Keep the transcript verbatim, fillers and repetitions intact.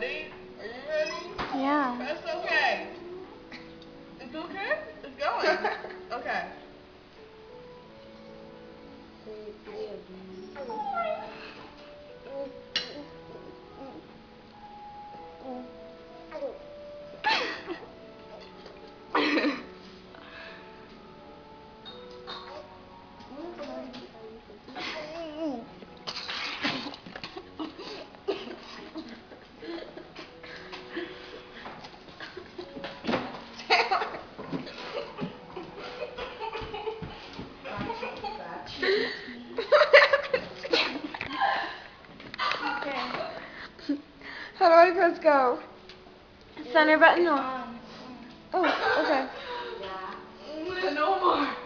ready? Are you ready? Yeah. That's okay. It's okay? It's going. Okay. How do I press go? Center button or? Oh, okay. No more.